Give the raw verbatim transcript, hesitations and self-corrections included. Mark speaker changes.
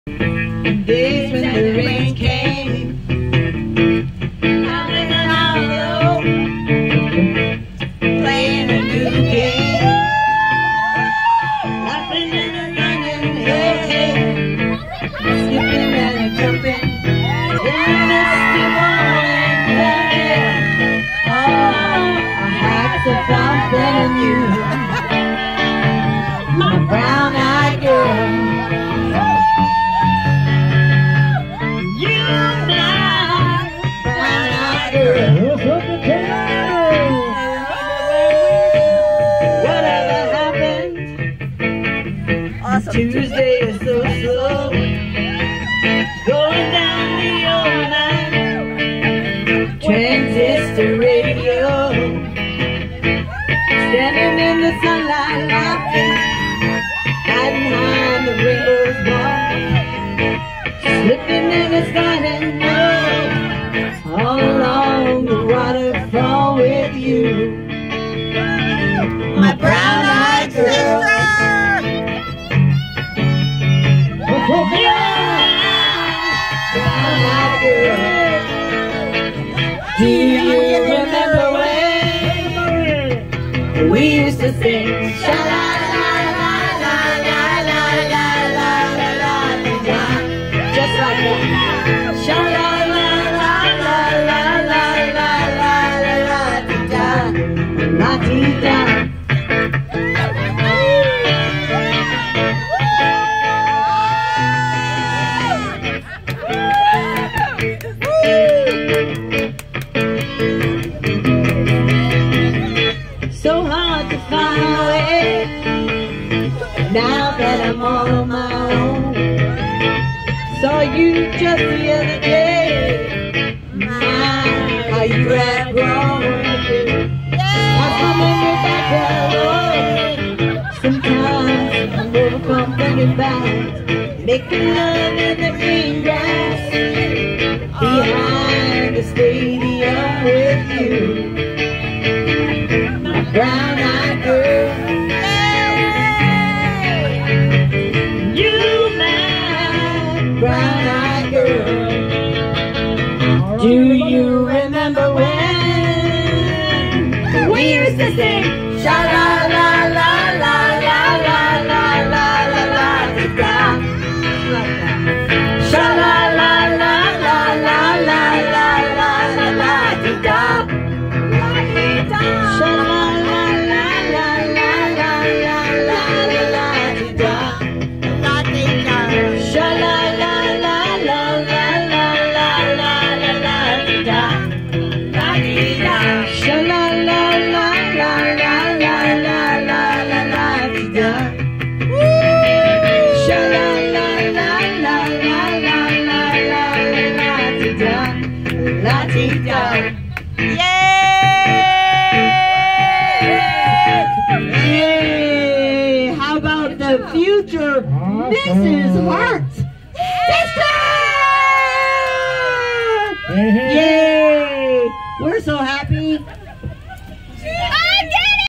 Speaker 1: Days when the rain came, I'm in an hollow, playing a new game, laughing and running, hey, hey, skipping and jumping in the misty morning, hey, oh, I had so fun than you, my brown-eyed girl. Tuesday is so slow, going down the old line, transistor radio, standing in the sunlight laughing, hiding behind the rainbow's bar, slipping and it's starting low, all along the waterfall with you, my brown-eyed girl. Do you remember when we used to sing sha la la la la la la la la la la la, just like that, sha la la la la la la la la la la la la. So hard to find a way, now that I'm all on my own. Saw you just the other day, my, how you have grown. I remember back that road, sometimes I'm overcome thinking about making love in the green grass, behind the stadium with you. Brown-eyed girl, you my brown-eyed girl. Do you remember when we used to sing sha la la la la la la la la la la da, sha la la la la la la la la la la da, sha la. Yay! How about the future Missus Hart? Sister! Yeah!